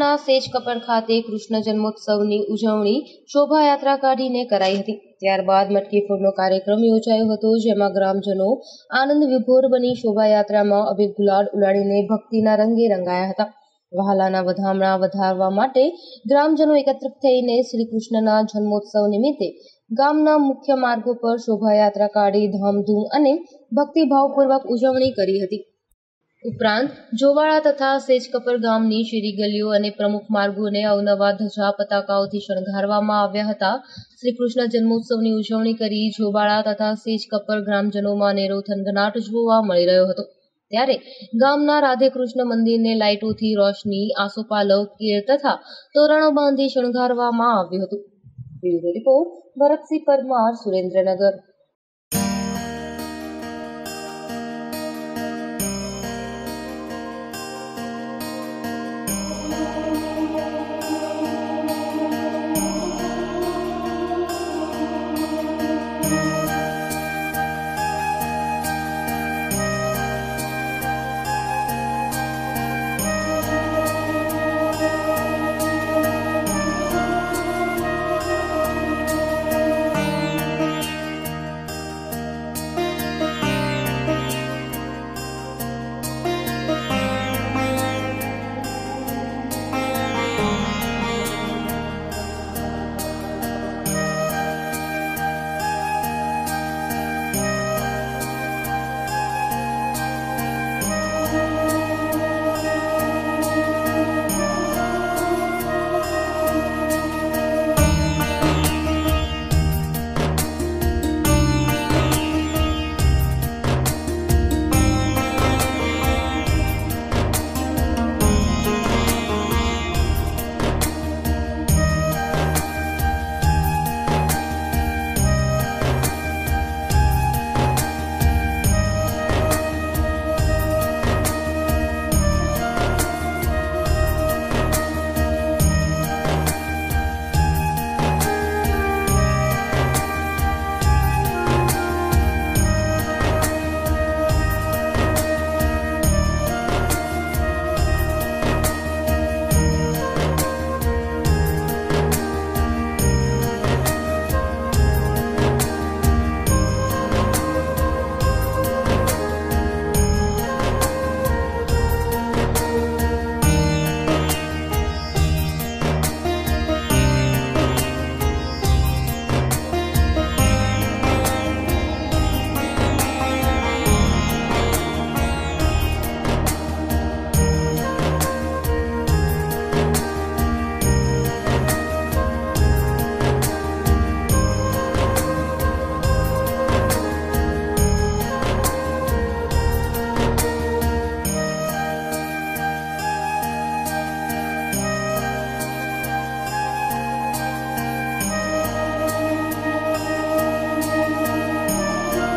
વહાલાના સેજ કપર ખાતે કૃષ્ણ જન્મોત્સવની ઉજવણી શોભાયાત્રા કાઢીને કરાઈ હતી। ત્યારબાદ મટકી ફોડનો કાર્યક્રમ યોજાયો હતો, જેમાં ગ્રામજનો આનંદ વિભોર બની શોભાયાત્રામાં અબીર ગુલાલ ઉડાડીને ભક્તિના રંગે રંગાયા હતા। વહાલાના વધામણા વધારવા માટે ગ્રામજનો એકત્રિત થઈને શ્રી કૃષ્ણના જન્મોત્સવ નિમિત્તે ગામના મુખ્ય માર્ગો પર શોભાયાત્રા કાઢી ધામધૂમ અને ભક્તિભાવપૂર્વક ઉજવણી કરી હતી। ઉપરાંત જોવાળા તથા સેજકપર ગામની શેરી ગલીઓ અને પ્રમુખ માર્ગોને અવનવા ધજા પતાકાઓથી શણગારવામાં આવ્યા હતા। શ્રી કૃષ્ણ જન્મોત્સવની ઉજવણી કરી જોવાળા તથા સેજકપર ગ્રામજનોમાં અનેરો થનગનાટ જોવા મળી રહ્યો હતો। ત્યારે ગામના રાધેકૃષ્ણ મંદિરને લાઇટોથી રોશની, આસોપાલવ, કેળ તથા તોરણો બાંધી શણગારવામાં આવ્યું હતું। Bureau report Bharatsinh Parmar, Surendranagar.